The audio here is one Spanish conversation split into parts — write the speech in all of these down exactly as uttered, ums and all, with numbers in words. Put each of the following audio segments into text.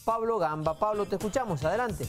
Pablo Gamba. Pablo, te escuchamos, adelante.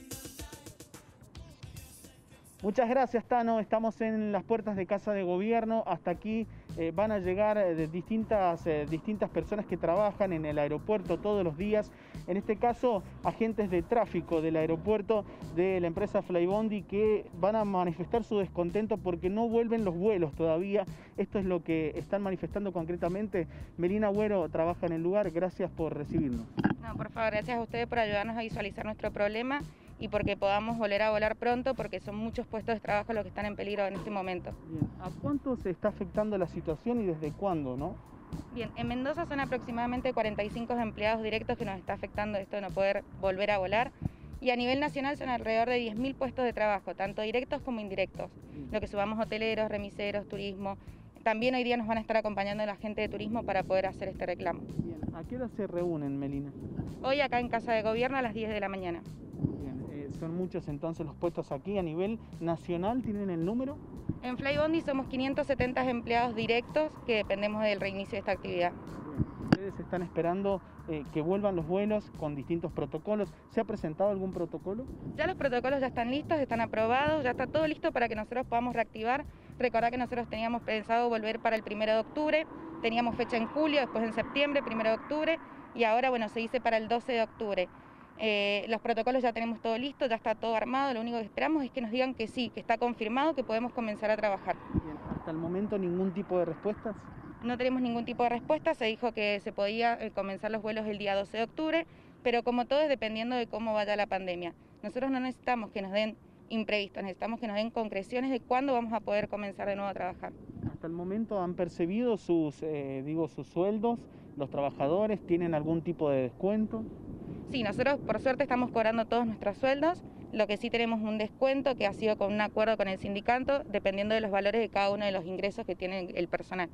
Muchas gracias, Tano. Estamos en las puertas de Casa de Gobierno. Hasta aquí eh, van a llegar eh, distintas, eh, distintas personas que trabajan en el aeropuerto todos los días. En este caso, agentes de tráfico del aeropuerto de la empresa Flybondi, que van a manifestar su descontento porque no vuelven los vuelos todavía. Esto es lo que están manifestando concretamente. Melina Agüero trabaja en el lugar. Gracias por recibirnos. No, por favor, gracias a ustedes por ayudarnos a visualizar nuestro problema y porque podamos volver a volar pronto, porque son muchos puestos de trabajo los que están en peligro en este momento. Bien. ¿A cuánto se está afectando la situación y desde cuándo, no? Bien, en Mendoza son aproximadamente cuarenta y cinco empleados directos que nos está afectando esto de no poder volver a volar. Y a nivel nacional son alrededor de diez mil puestos de trabajo, tanto directos como indirectos. Lo que subamos hoteleros, remiseros, turismo. También hoy día nos van a estar acompañando la gente de turismo para poder hacer este reclamo. Bien. ¿A qué hora se reúnen, Melina? Hoy acá en Casa de Gobierno a las diez de la mañana. Bien. Eh, son muchos entonces los puestos aquí. ¿A nivel nacional tienen el número? En Flybondi somos quinientos setenta empleados directos que dependemos del reinicio de esta actividad. Ustedes están esperando eh, que vuelvan los vuelos con distintos protocolos. ¿Se ha presentado algún protocolo? Ya los protocolos ya están listos, están aprobados, ya está todo listo para que nosotros podamos reactivar. Recordá que nosotros teníamos pensado volver para el primero de octubre, teníamos fecha en julio, después en septiembre, primero de octubre, y ahora bueno, se dice para el doce de octubre. Eh, los protocolos ya tenemos todo listo, ya está todo armado, lo único que esperamos es que nos digan que sí, que está confirmado, que podemos comenzar a trabajar. Bien. ¿Hasta el momento ningún tipo de respuestas? No tenemos ningún tipo de respuesta, se dijo que se podía comenzar los vuelos el día doce de octubre, pero como todo es dependiendo de cómo vaya la pandemia. Nosotros no necesitamos que nos den imprevistos, necesitamos que nos den concreciones de cuándo vamos a poder comenzar de nuevo a trabajar. ¿Hasta el momento han percibido sus, eh, digo, sus sueldos? ¿Los trabajadores tienen algún tipo de descuento? Sí, nosotros por suerte estamos cobrando todos nuestros sueldos, lo que sí tenemos un descuento que ha sido con un acuerdo con el sindicato, dependiendo de los valores de cada uno de los ingresos que tiene el personal.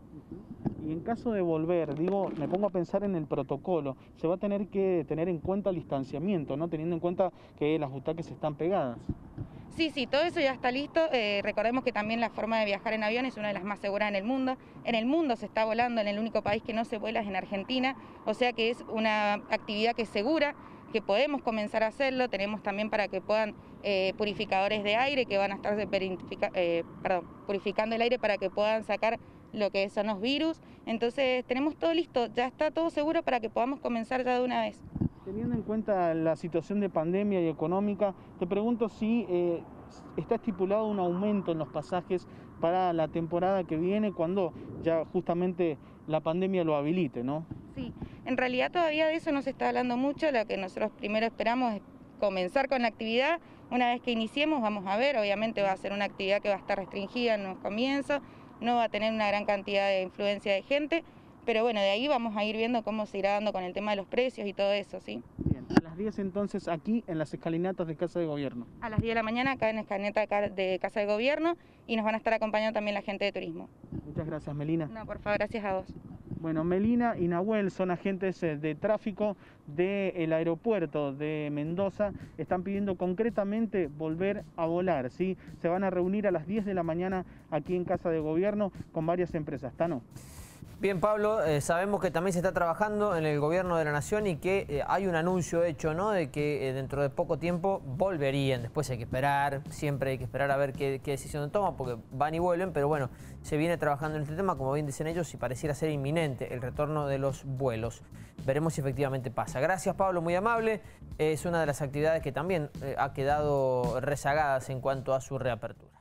Y en caso de volver, digo, me pongo a pensar en el protocolo, se va a tener que tener en cuenta el distanciamiento, ¿no? Teniendo en cuenta que las butacas están pegadas. Sí, sí, todo eso ya está listo. Eh, recordemos que también la forma de viajar en avión es una de las más seguras en el mundo. En el mundo se está volando, en el único país que no se vuela es en Argentina, o sea que es una actividad que es segura, que podemos comenzar a hacerlo. Tenemos también para que puedan eh, purificadores de aire que van a estar eh, perdón, purificando el aire para que puedan sacar lo que son los virus. Entonces tenemos todo listo, ya está todo seguro para que podamos comenzar ya de una vez. Teniendo en cuenta la situación de pandemia y económica, te pregunto si eh, está estipulado un aumento en los pasajes para la temporada que viene, cuando ya justamente la pandemia lo habilite, ¿no? Sí, en realidad todavía de eso no se está hablando mucho. Lo que nosotros primero esperamos es comenzar con la actividad. Una vez que iniciemos vamos a ver, obviamente va a ser una actividad que va a estar restringida en los comienzos, no va a tener una gran cantidad de influencia de gente, pero bueno, de ahí vamos a ir viendo cómo se irá dando con el tema de los precios y todo eso, ¿sí? Bien, a las diez entonces aquí en las escalinatas de Casa de Gobierno. A las diez de la mañana acá en la escalinata de Casa de Gobierno, y nos van a estar acompañando también la gente de turismo. Muchas gracias, Melina. No, por favor, gracias a vos. Bueno, Melina y Nahuel son agentes de tráfico del aeropuerto de Mendoza. Están pidiendo concretamente volver a volar, ¿sí? Se van a reunir a las diez de la mañana aquí en Casa de Gobierno con varias empresas. ¿Tano? Bien, Pablo, eh, sabemos que también se está trabajando en el gobierno de la Nación y que eh, hay un anuncio hecho, ¿no?, de que eh, dentro de poco tiempo volverían. Después hay que esperar, siempre hay que esperar a ver qué, qué decisión toman, porque van y vuelven, pero bueno, se viene trabajando en este tema, como bien dicen ellos, y pareciera ser inminente el retorno de los vuelos. Veremos si efectivamente pasa. Gracias, Pablo, muy amable. Es una de las actividades que también eh, ha quedado rezagadas en cuanto a su reapertura.